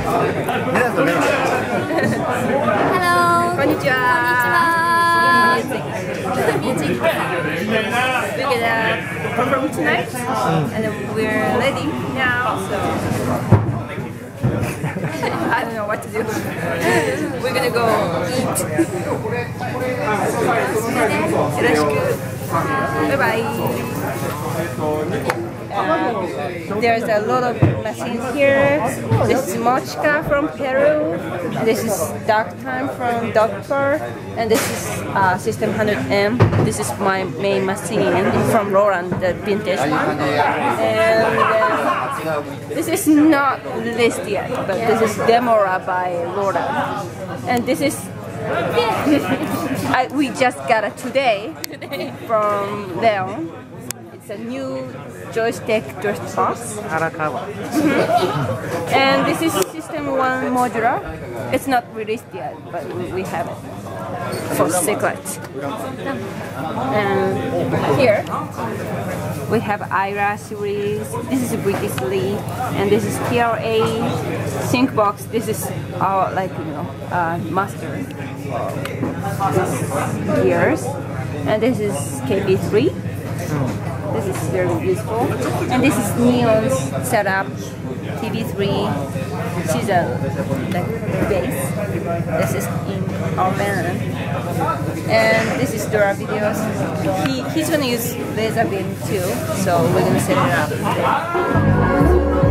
Hello. Konnichiwa. Music. We're gonna perform tonight, and we're ready now. So I don't know what to do. We're gonna go eat. Yoroshiku. Bye bye. There's a lot of machines here. This is Mochka from Peru. This is Dark Time from Docker. And this is System 100M. This is my main machine from Roland, the vintage one. And this is not released yet, but this is Demora by Roland. And this is we just got it today from Leon. It's a new joystick drift box. And this is System 1 modular. It's not released yet, but we have it for secret. And here we have IRA series. This is British Lee, and this is TRA sync box. This is our master gears, and this is KB3. This is very useful, and this is Neon's setup. TV3. She's a bass. This is in our band, and this is Dora Videos. He's gonna use laser beam too, so we're gonna set it up.